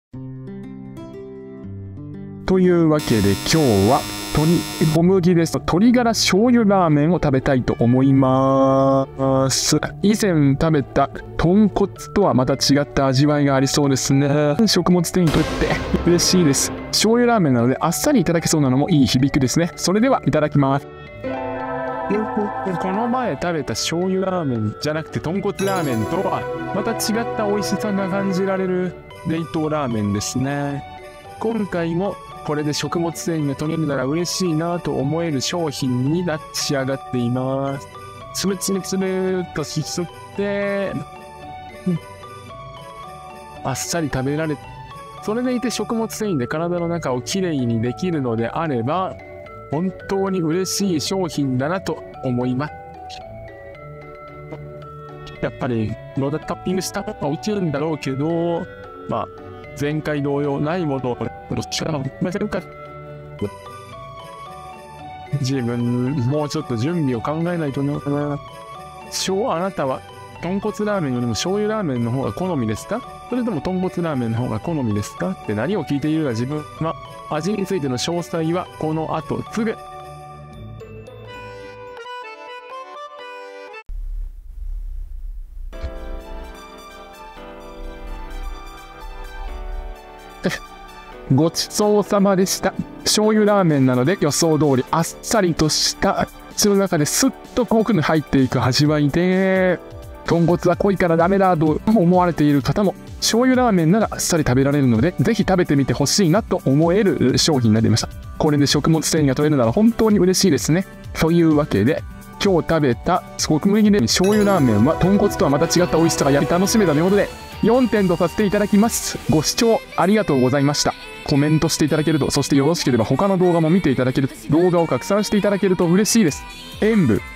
というわけで今日は小麦ですと鶏ガラ醤油ラーメンを食べたいと思います。以前食べた豚骨とはまた違った味わいがありそうですね。食物繊維にとって嬉しいです。醤油ラーメンなのであっさりいただけそうなのもいい響きですね。それではいただきます。この前食べた醤油ラーメンじゃなくて豚骨ラーメンとはまた違った美味しさが感じられる冷凍ラーメンですね。今回もこれで食物繊維が取れるなら嬉しいなと思える商品に仕上がっています。つるつるつるっとしすって、あっさり食べられ、それでいて食物繊維で体の中をきれいにできるのであれば、本当に嬉しい商品だなと思います。やっぱりローダトッピングした方が落ちるんだろうけど、まあ、前回同様ないものをどっちからもませるか。自分もうちょっと準備を考えないとな。あなたは豚骨ラーメンよりも醤油ラーメンの方が好みですか？それとも豚骨ラーメンの方が好みですか？って何を聞いているか自分は味についての詳細はこの後すぐ。ごちそうさまでした。醤油ラーメンなので予想通りあっさりとした口の中ですっと奥に入っていく味わいで、豚骨は濃いからダメだと思われている方も醤油ラーメンならあっさり食べられるのでぜひ食べてみてほしいなと思える商品になりました。これで食物繊維が取れるなら本当に嬉しいですね。というわけで今日食べた小麦で醤油ラーメンは豚骨とはまた違った美味しさがやり楽しめたということで4点とさせていただきます。ご視聴ありがとうございました。コメントしていただけると、そしてよろしければ他の動画も見ていただけると、動画を拡散していただけると嬉しいです。演武